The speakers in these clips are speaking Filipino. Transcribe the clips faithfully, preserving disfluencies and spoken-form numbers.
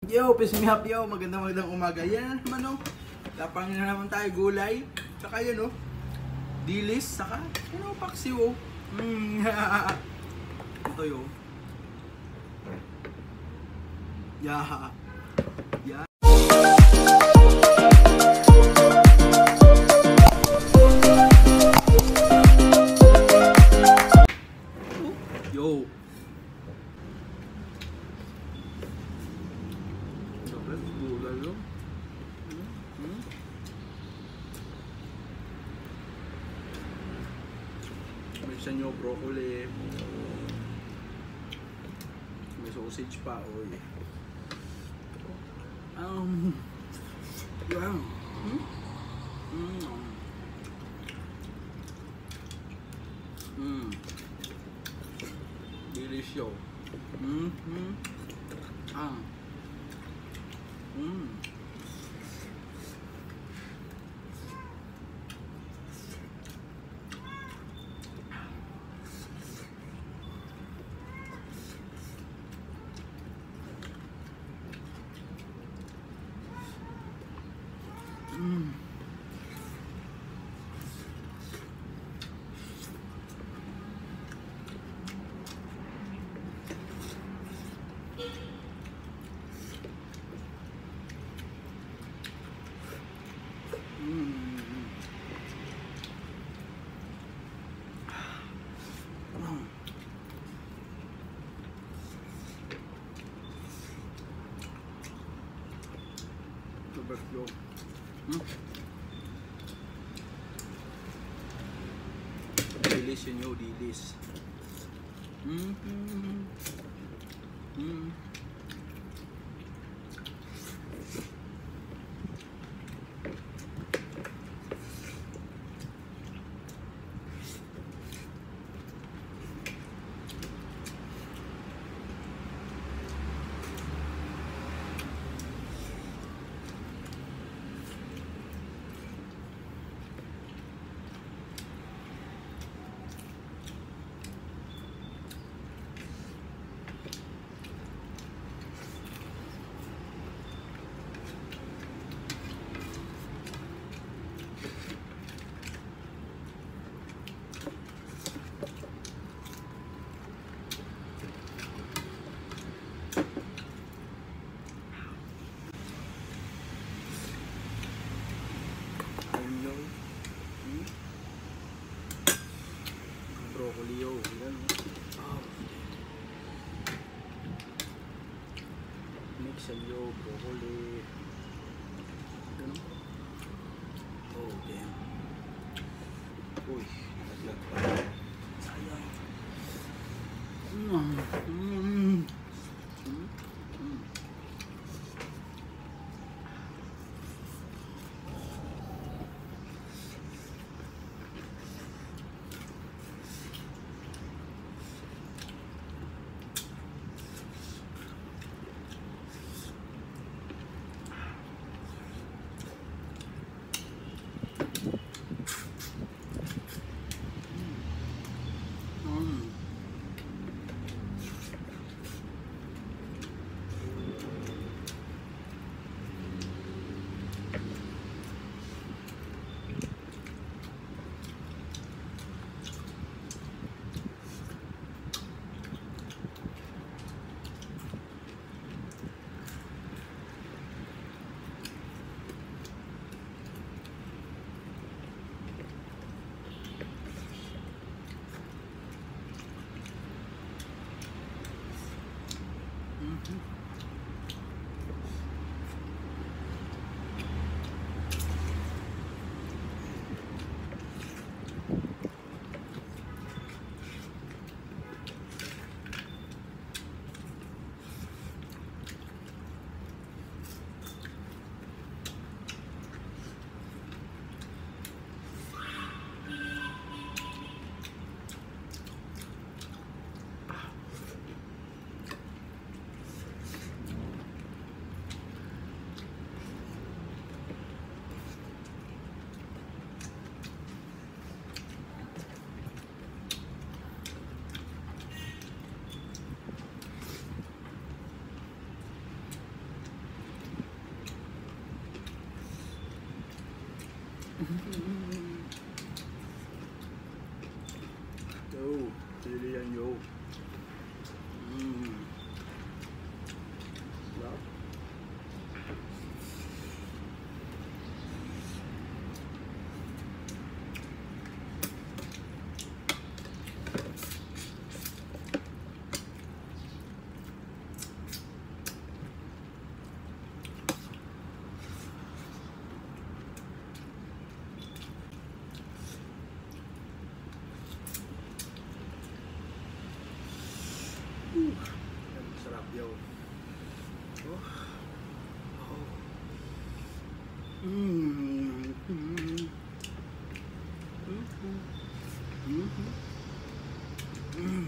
Yo, peace me up yo, magandang magandang umaga. Yan naman no, lapang na naman tayo gulay. Saka yun no, dilis, saka ano, paksiw oh. Mm. Ito yo. Yeah. Yeah. Yo. Gulay yo. Hmm. May sanyo broccoli. May sausage pa, oy. Um. Wow. Hmm. Mm. Mm. Delicious. Mm. Mm. Ah. Mm. Mm. Yo. Hmm? Dilis yun yo, dilis. Hmm. Hmm. Hmm. Broccoli yo, yan. Oh. Mix yo, broccoli. Ganun. Oh, damn. Uy, naglag pa. Sayang. Mm. Mm. Mm. Mm. Yo, sili yan yo. Mm. Sarap. Uh, sarap yo. Oh. Oh. Mm. Mm. Mm. Mm. Mm.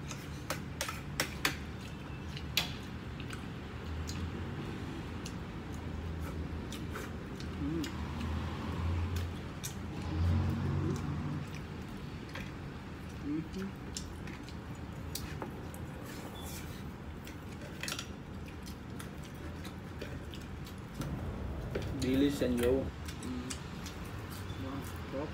Mm. Dilis yan yo. Mm. Sarap.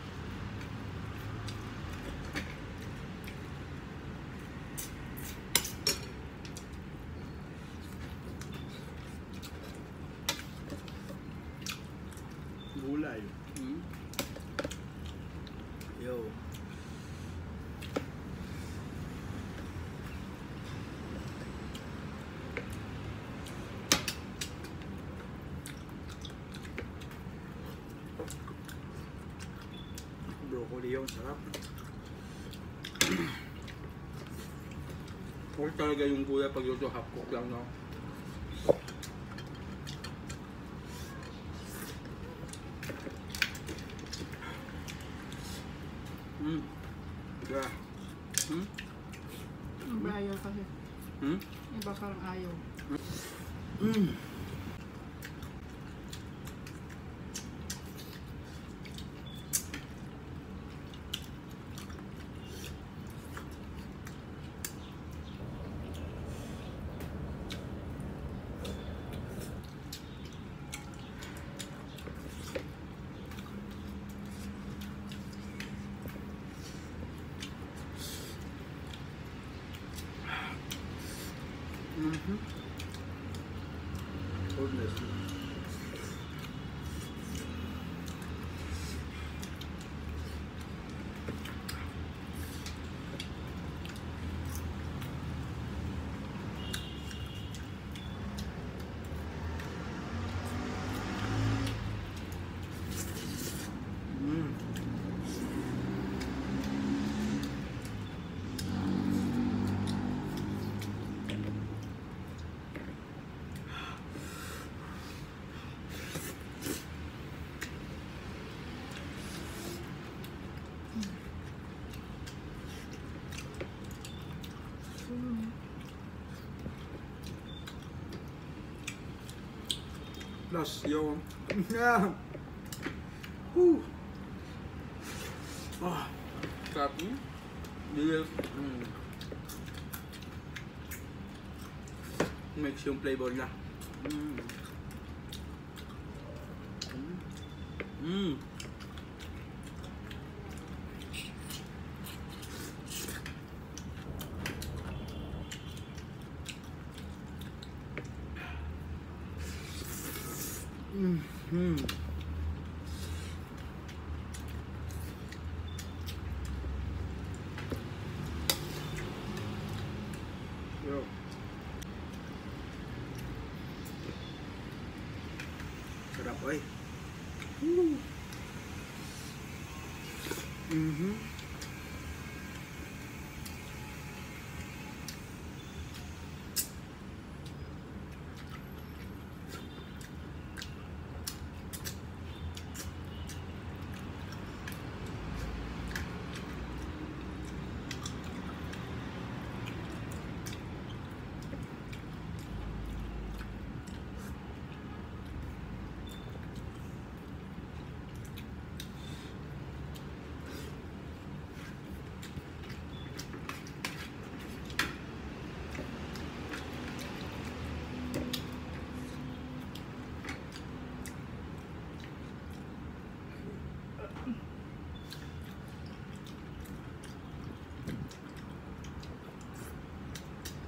Gulay. Mm. Yo. Broccoli yung sarap. Okay talaga yung gulay pag yung half cook lang, no? Mm. Yeah. Hmm? Iba ayaw kasi. Hmm? Iba parang ayaw. Mm. Mm-hmm. Goodness. Mm. Plus yung yeah. Woo. Ah, sarap niya. Dilis. Mm. Mix yung flavor na. Mm. Mm. Mm. Mm. Yo. Sarap ay. Woo. Mm-hmm.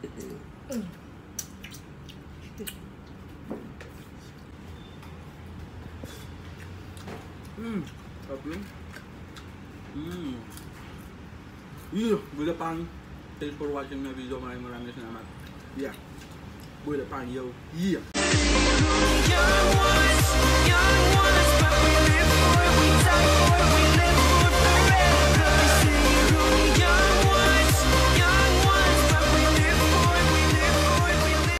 Hmm, sarap yun. Hmm. Yeah, Bulapang. Thanks for watching my video. Maraming maraming salamat. Yeah. Bulapang, yo. Yeah. Young ones,